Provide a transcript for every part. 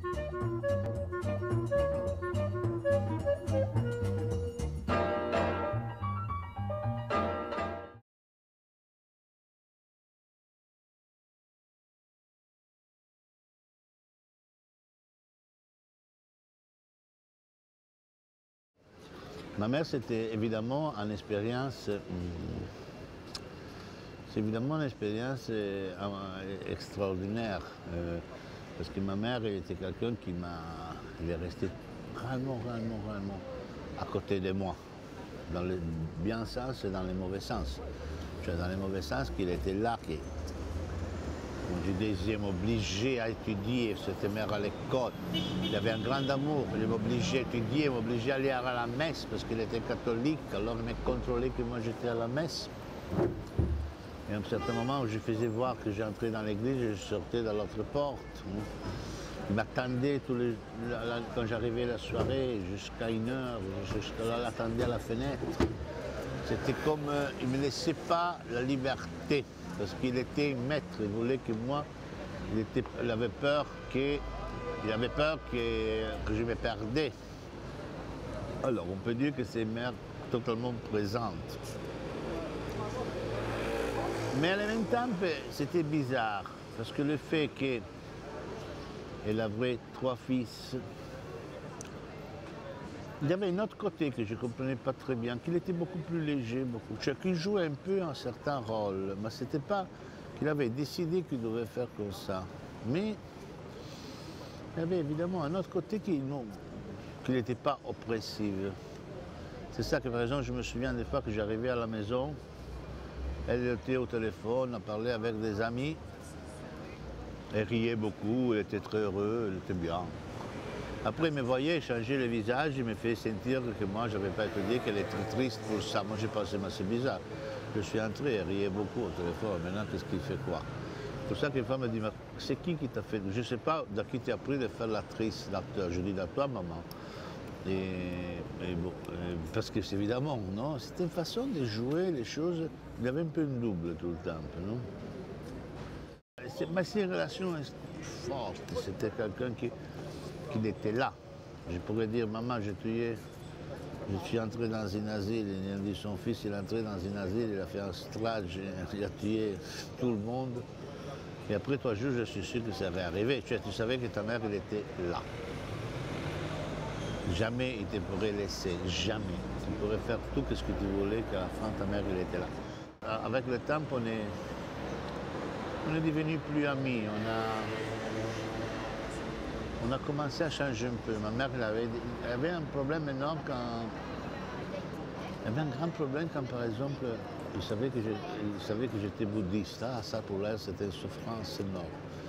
Ma mère, c'était évidemment une expérience, extraordinaire, parce que ma mère, elle était quelqu'un elle est restée réellement à côté de moi, dans le bien sens et dans le mauvais sens. Dans le mauvais sens, qu'il était là, je disais, m'obligeait à étudier, cette mère à l'école. Il avait un grand amour, il m'obligeait à étudier, il m'obligeait à aller à la messe parce qu'il était catholique, alors il me contrôlait que moi j'étais à la messe. Et à un certain moment où je faisais voir que j'entrais dans l'église, je sortais dans l'autre porte. Il m'attendait quand j'arrivais la soirée, jusqu'à 1h, il l'attendait à la fenêtre. C'était comme, il ne me laissait pas la liberté. Parce qu'il était maître, il voulait que moi, il avait peur que je me perdais. Alors, on peut dire que c'est une mère totalement présente. Mais en même temps, c'était bizarre, parce que le fait qu'elle avait 3 fils, il y avait un autre côté que je ne comprenais pas très bien, qu'il était beaucoup plus léger, qu'il jouait un peu un certain rôle, mais ce n'était pas qu'il avait décidé qu'il devait faire comme ça. Mais il y avait évidemment un autre côté qu'il n'était pas oppressif. C'est ça que, par exemple, je me souviens des fois que j'arrivais à la maison, elle était au téléphone, elle parlait avec des amis, elle riait beaucoup, elle était très heureuse, elle était bien. Après, il me voyait changer le visage, il me fait sentir que moi, je n'avais pas étudié, qu'elle est très triste pour ça. Moi, j'ai pensé, mais c'est bizarre. Je suis entré, elle riait beaucoup au téléphone. Maintenant, qu'est-ce qu'il fait quoi? C'est pour ça qu'une femme me dit, c'est qui t'a fait? Je ne sais pas de qui t'a appris de faire l'actrice, l'acteur. Je dis, à toi, maman. Parce que c'est évidemment, non? C'était une façon de jouer les choses. Il y avait un peu une double tout le temps, non? Mais ces relations fortes, c'était quelqu'un qui était là. Je pourrais dire, maman, je suis entré dans un asile, il a dit son fils, il est entré dans un asile, il a fait un strage, il a tué tout le monde. Et après 3 jours, je suis sûr que ça va arriver. Tu savais que ta mère, elle était là. Jamais il te pourrait laisser, jamais. Tu pourrais faire tout ce que tu voulais, qu'à la fin, ta mère, elle était là. Avec le temps, on est devenus plus amis. On a commencé à changer un peu. Ma mère elle avait un problème énorme elle avait un grand problème quand, par exemple, il savait que j'étais bouddhiste. Ah, ça, pour elle, c'était une souffrance énorme.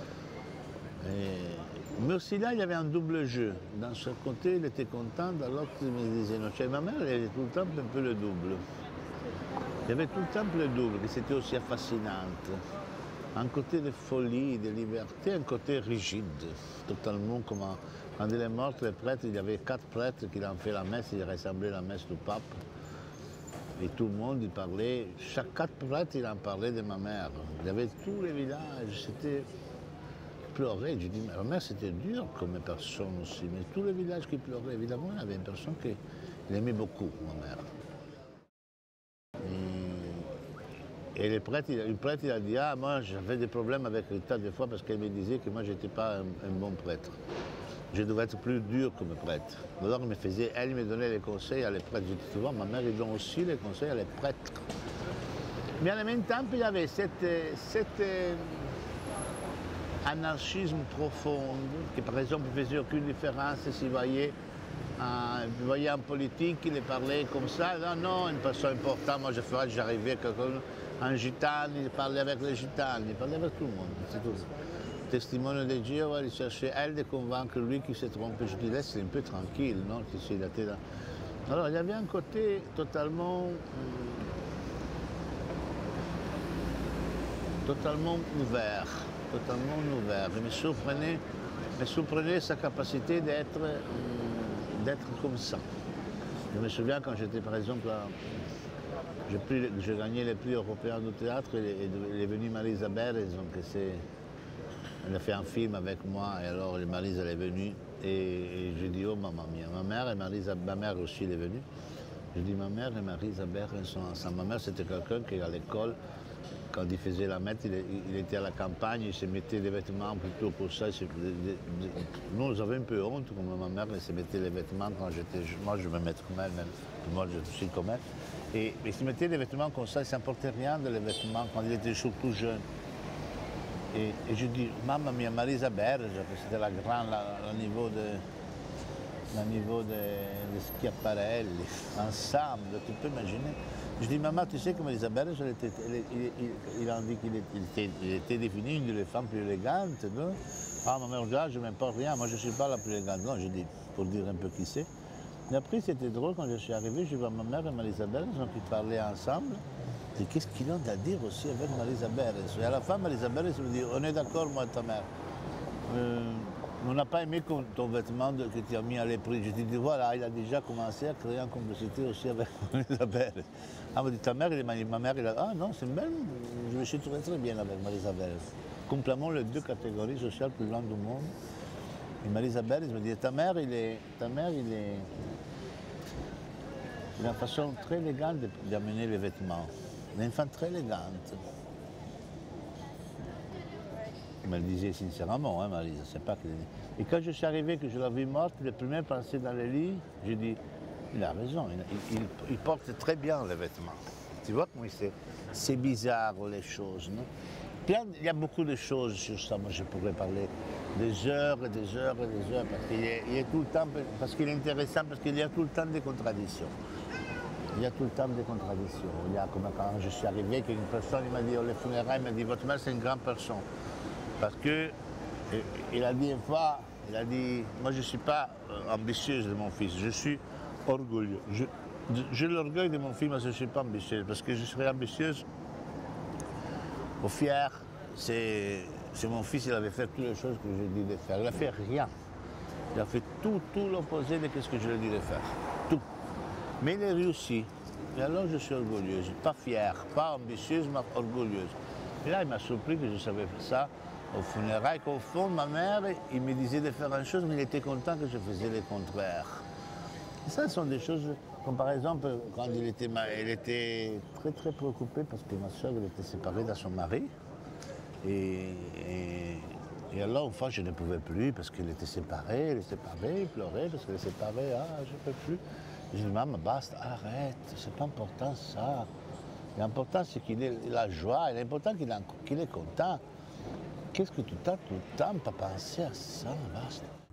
Mais aussi là, il y avait un double jeu. D'un seul côté, il était content, de l'autre, il me disait non. Ma mère, elle était tout le temps un peu le double. Il y avait tout le temps le double, que c'était aussi fascinante. Un côté de folie, de liberté, un côté rigide, totalement comme quand il est mort, le prêtre, il y avait 4 prêtres qui ont fait la messe, il ressemblait à la messe du pape. Et tout le monde, il parlait, chaque 4 prêtres, il en parlait de ma mère. Il y avait tous les villages, c'était pleurait. Je dis, ma mère, c'était dur comme personne aussi, mais tous les villages qui pleuraient, évidemment, il y avait une personne qui aimait beaucoup, ma mère. Et le prêtre, il a dit, ah, moi j'avais des problèmes avec l'État des fois parce qu'elle me disait que moi j'étais pas un bon prêtre. Je devais être plus dur comme prêtre. Alors elle me donnait les conseils à les prêtres. Je dis souvent, ma mère, elle donne aussi les conseils à les prêtres. Mais en même temps, il y avait cet anarchisme profond, qui par exemple ne faisait aucune différence s'il voyait en politique, il parlait comme ça. Non, une personne importante, moi j'arrivais en gitane, il parlait avec les gitanes, il parlait avec tout le monde. C'est tout. Testimone de Dieu, il cherchait elle de convaincre lui qui se trompait. Je dis, laisse un peu tranquille, non? Alors il y avait un côté totalement ouvert. Il me surprenait sa capacité d'être comme ça. Je me souviens quand j'étais, par exemple, je gagnais les prix européens du théâtre, il est venu Marie Isabelle, donc elle a fait un film avec moi, et alors Marisa elle est venue, et j'ai dit, oh maman mia, ma mère et ma mère aussi elle est venue. J'ai dit, ma mère et Marie-Isabelle sont ensemble. Ma mère c'était quelqu'un qui à l'école, quand il faisait la mette, il était à la campagne, il se mettait des vêtements plutôt pour ça. Nous avions un peu honte, comme ma mère, elle se mettait les vêtements quand j'étais jeune. Moi je me mettais comme elle, même, moi je suis comme elle. Et il se mettait des vêtements comme ça, il ne s'importait rien de les vêtements quand il était surtout jeune. Et je dis, mamma mia, Marisa Berge, c'était la grande, au niveau des schiaparelli, ensemble, tu peux imaginer. Je dis, maman, tu sais que Marisa Berge, il a dit qu'il était défini une des femmes plus élégantes, non? Ah, ma mère, regarde, je ne m'importe rien, moi je ne suis pas la plus élégante. Non, je dis, pour dire un peu qui c'est. Mais après, c'était drôle, quand je suis arrivé, je vois ma mère et Marisa Berge, qui parlaient ensemble. Je dis, qu'est-ce qu'ils ont à dire aussi avec Marisa Berge? Et à la fin, Marisa Berge me dit, on est d'accord, moi et ta mère. On n'a pas aimé ton vêtement que tu as mis à l'épreuve. Je te dis, voilà, il a déjà commencé à créer une complicité aussi avec Marisa-Berge. Ah, me dit, ta mère, ma mère, il a ah non, c'est même, je me suis trouvé très bien avec Marisa-Berge. Complètement les deux catégories sociales plus grandes du monde. Et Marisa-Berge me dit, ta mère, il a une façon très élégante d'amener les vêtements. Une femme très élégante. Elle me le disait sincèrement, hein, Marisa, c'est pas que... Et quand je suis arrivé, que je l'ai vue morte, le premier pensée dans le lit, j'ai dit, il a raison, il porte très bien les vêtements. Tu vois comment c'est bizarre les choses, non? Puis il y a beaucoup de choses sur ça, moi je pourrais parler des heures et des heures et des heures, parce qu'il est tout le temps, parce qu'il est intéressant, parce qu'il y a tout le temps des contradictions. Il y a tout le temps des contradictions. Il y a comme quand je suis arrivé, qu'une personne il m'a dit, les funérailles, il m'a dit, votre mère c'est une grande personne. Parce qu'il a dit une fois, il a dit, moi je ne suis pas ambitieuse de mon fils, je suis orgueilleux. J'ai l'orgueil de mon fils, mais je ne suis pas ambitieuse, parce que je serais ambitieuse ou fière, c'est mon fils, il avait fait toutes les choses que je lui ai dit de faire. Il n'a fait rien. Il a fait tout l'opposé de ce que je lui ai dit de faire. Tout. Mais il a réussi. Et alors je suis orgueilleuse, pas fière, pas ambitieuse, mais orgueilleuse. Et là, il m'a surpris que je savais faire ça aux funérailles, qu'au fond, ma mère, il me disait de faire une chose, mais il était content que je faisais le contraire. Et ça, ce sont des choses, comme par exemple, quand il était très très préoccupé parce que ma soeur était séparée de son mari. Et alors, une fois, je ne pouvais plus parce qu'elle était séparée, il pleurait parce qu'elle est séparée, ah, je ne peux plus. Je dis, maman, basta, arrête, c'est pas important ça. L'important, c'est qu'il ait la joie, l'important qu'il est content. Qu'est-ce que tu as tout le temps pas penser à ça, basta.